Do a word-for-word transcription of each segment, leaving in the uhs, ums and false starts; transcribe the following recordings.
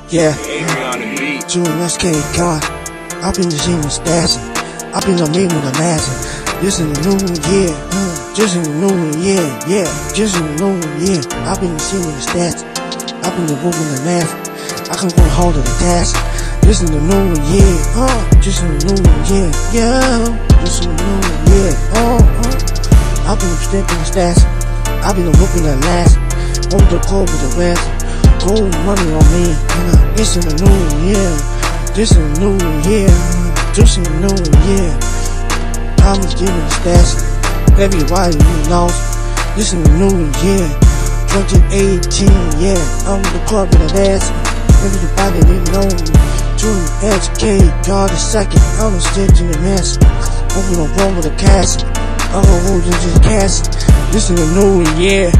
Yeah, Adrian the beat. doing S K God. I've been the same as Stashing. I've been the main with the master. This is the new year. Uh, just in the new year. Yeah, just in the new year. I've been the same with the stats. I've been the wolf with the math. I can go hard to the task. This is the new year. Uh, just in the new year. Yeah, just in the new year. Uh, uh. I've been the step in the stats. I've been the whooping the last. On the cold with the rest. Gold money on me. Uh, it's in the new year. This is the new year. Just in the new year. I'm just giving the stats. Everybody knows. This is the new year. twenty eighteen, yeah. I'm the club in the dance. Everybody didn't know me. Junior S K, God the second. I'm the stage in the mess. Hoping I'm wrong with the cast. I'm gonna hold in this cast. This is the new year.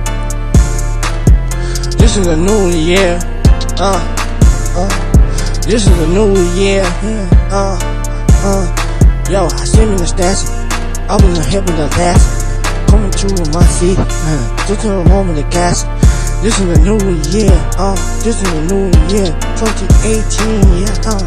This is the new year. Uh, uh. This is the new year. Uh, uh. Yo, I see me in the stats. I was in hip with the last. Coming through my seat. Uh, just a moment of gas. This is the new year. Uh, this is the new year. twenty eighteen, yeah. Uh.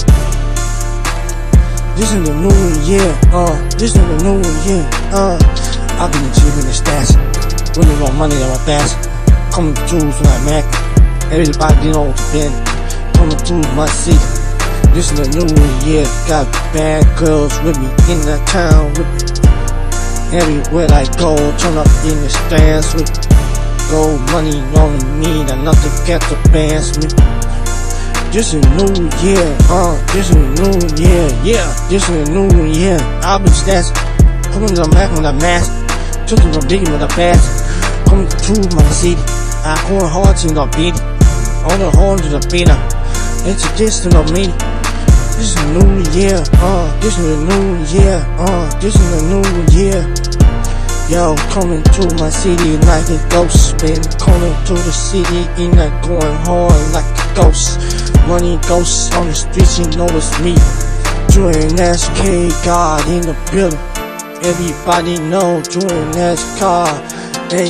This is the new year. Uh, this is the new year. Uh, I've been achieving the stats. Winning more money than my fast. Coming through from that Mac. Everybody knows the been. Coming through my seat. This is the new year. Got bad girls with me in the town with me. Everywhere I go, turn up in the stands with me. Gold money on me, enough to get the bands me. This is the new year, uh, this is the new year, yeah, this is the new year. I've been stats, coming to the Mac with a mask, took to the big with a fast, coming through my city. I hold hard to the beat, on the horn to the beat. It's a distance of me. This is the new year, uh, this is the new year, uh, this is the new year. Yo, coming to my city like a ghost. Been coming to the city in a going hard like a ghost. Money ghosts on the streets, you know it's me. Doing S K God in the building. Everybody know doing S K. Hey,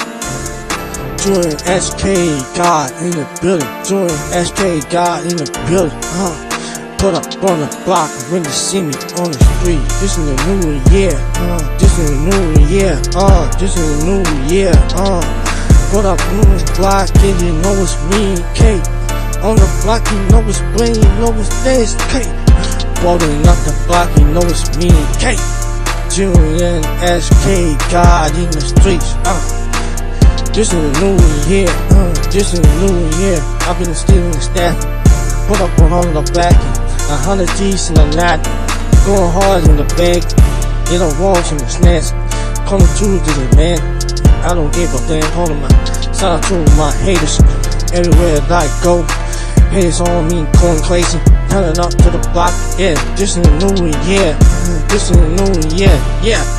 doing S K God in the building. Doing S K God in the building. Uh. Put up on the block when you see me on the street. This is the new year, uh, this is the new year, uh, this is the new year, uh. Put up on the block and you know it's me, K. On the block you know it's bling, you know it's this, K. Rolling up the block you know it's me, K. Julian S K, God in the streets, uh. This is the new year, uh, this is the new year. I've been stealing the staff. Put up on all the backing. A hundred G's in the night, going hard in the bag, in the walls and the snacks, coming through to the man. I don't give a damn, holding my shout out to my haters, everywhere that I go. Haters on me, going crazy, turning up to the block. Yeah, this is the new year, this is the new year, yeah.